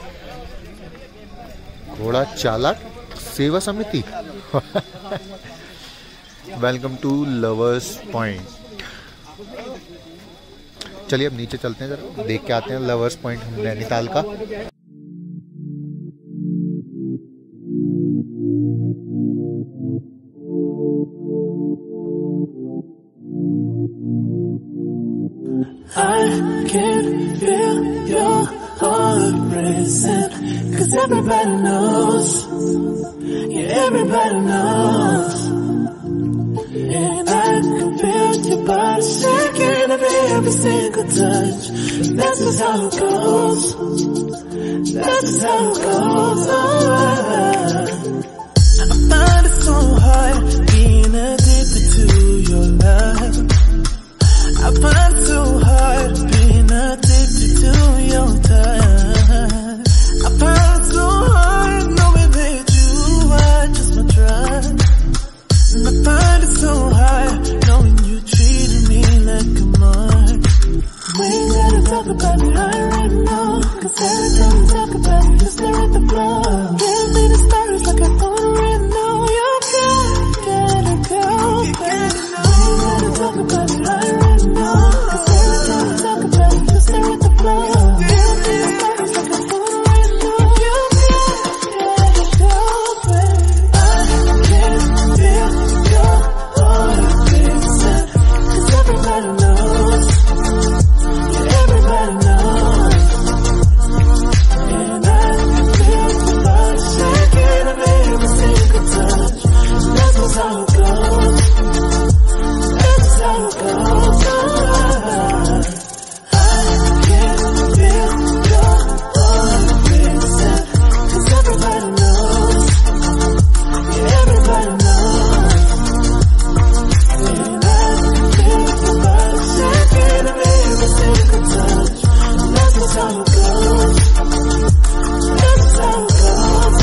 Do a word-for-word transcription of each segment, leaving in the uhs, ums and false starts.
घोड़ा चालक सेवा समिति। Welcome to Lovers Point. चलिए अब नीचे चलते हैं, जरा देख के आते हैं लवर्स पॉइंट हम नैनीताल का। I can feel your heart racing, 'cause everybody knows, yeah, everybody knows. And I can feel your body shaking every, every single touch. That's just how it goes. That's just how it goes. Oh, I find it so hard being addicted to your love. I find it so hard being addicted to your touch. I find it so hard knowing that you are just my drug. And I find it so hard knowing you treated me like a mark. We ain't gotta talk about it right now, 'cause every time we talk about it, you stare at the floor. Give me the stars like I thought right now. You gotta go, baby. We ain't gotta talk about it right now, 'cause every time we talk about it, you stare at the floor. Give me the stars like I thought right now. You gotta go, baby. I can feel your heart racing, 'cause everybody knows, yeah, everybody knows. And I can feel your body shaking every, every single touch. That's just how it goes. That's just how it goes. I can feel your heart racing, 'cause everybody knows, yeah, everybody knows. And I can feel your body shaking every, every single touch. That's just how it goes. That's just how it goes.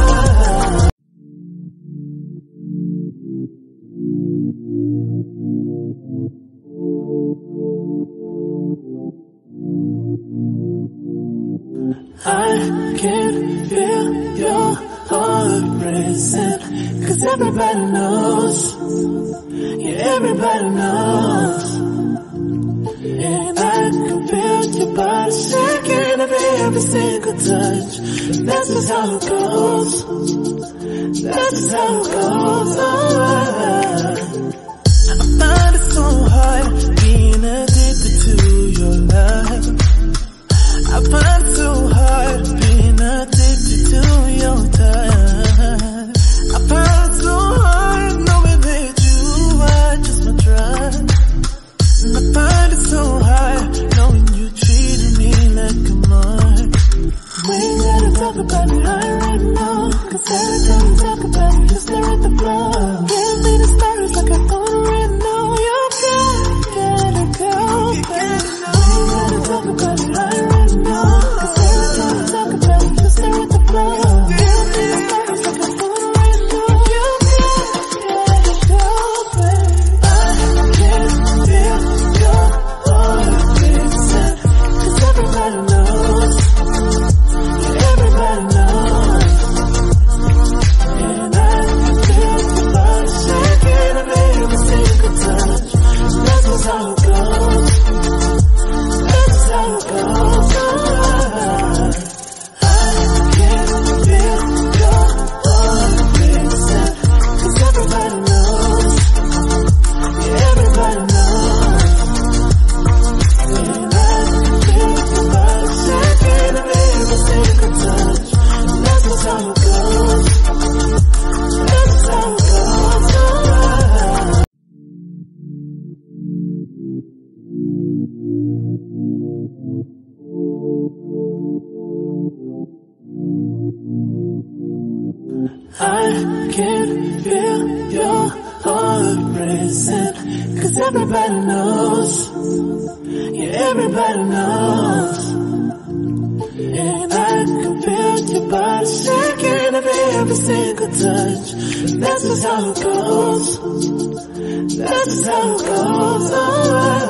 I can feel your heart racing, 'cause everybody knows, yeah, everybody knows. And I can feel your body shaking every, every single touch. That's just how it goes. That's just how it goes. Oh, I find it so hard being addicted to your love. I find it so hard being addicted to your touch. I find it so hard knowing that you are just my drug. And I find it so hard knowing you treated me like a mark. We ain't gotta talk about it right now, 'cause every time we talk about it, you stare at the floor. Give me the stars like I thought right now. You gotta go, baby. We ain't gotta talk about it right now, 'cause every time we talk about it, you stare at the floor. Give me the stars like I thought right now. You gotta go, baby. I can feel your heart racing, 'cause everybody knows, yeah, everybody knows. And I can feel your body shaking every, every single touch. That's just how it goes. That's just how it goes. I can feel your heart racing, 'cause everybody knows, yeah, everybody knows. And I can feel your body shaking every, every single touch. That's just how it goes. That's just how it goes. I can feel your heart racing, 'cause everybody knows, yeah, everybody knows. And I can feel your body shaking every, every single touch. That's just how it goes. That's just how it goes. Oh,